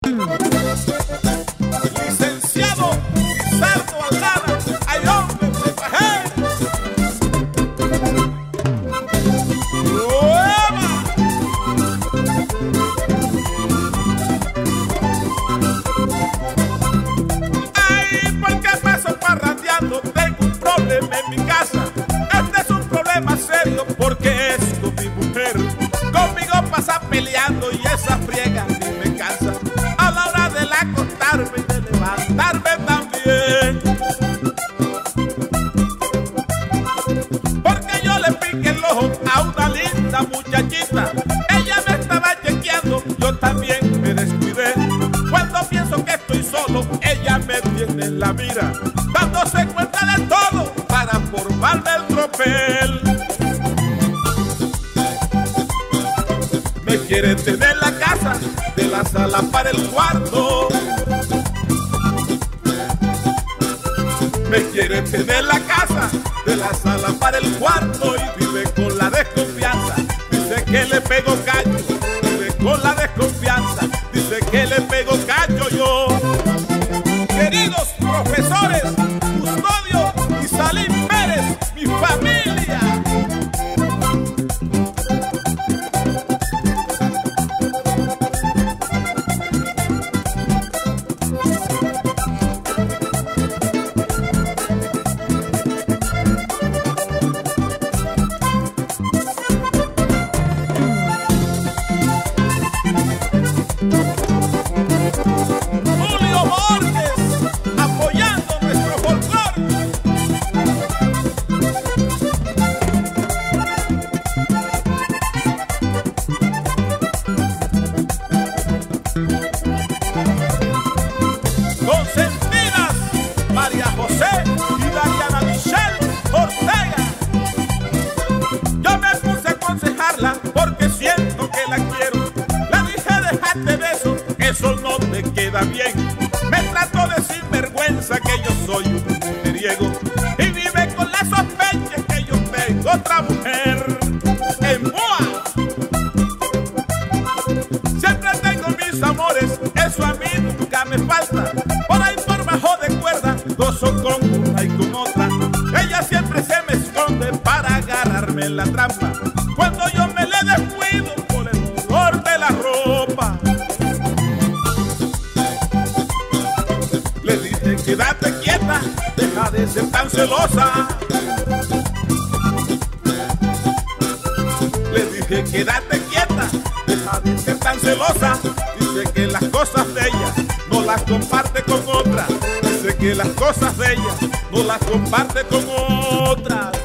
Licenciado Lizardo Aldana, ay hombre, me bajé. Ay, ¿por qué paso parrandeando? Tengo un problema en mi casa. Este es un problema serio porque es con mi mujer. Conmigo pasa peleando y esa friega ni me cansa. A la hora de acostarme y de levantarme también. Porque yo le piqué el ojo a una linda muchachita. Ella me estaba chequeando, yo también me descuidé. Cuando pienso que estoy solo, ella me tiene en la mira, dándose cuenta de todo para formarme el tropel. Me quiere tener la casa, de la sala para el cuarto. Me quiere tener la casa, de la sala para el cuarto. Y vive con la desconfianza, dice que le pego cacho. Vive con la desconfianza, dice que le pego cacho yo. Queridos profesores, Custodio y Salim Pérez, mi familia. Julio Borges, apoyando nuestro folclore. Consentidas, María José y Dariana Michelle Ortega. Yo me puse a aconsejarla porque siento que la quiero. Le dije, déjate de eso no te queda bien. Me trató de sinvergüenza que yo soy un mujeriego y vive con la sospecha que yo tengo otra mujer en Moa. Siempre tengo mis amores, eso a mí nunca me falta. Por ahí por bajo de cuerda, gozo con una y con otra. Ella siempre se me esconde para agarrarme en la trampa cuando yo me le descuido por el olor de la ropa. Le dije, quédate quieta, deja de ser tan celosa. Le dije, quédate quieta, deja de ser tan celosa. Dice que las cosas de ella no las comparte con otra. Dice que las cosas de ella no las comparte con otra.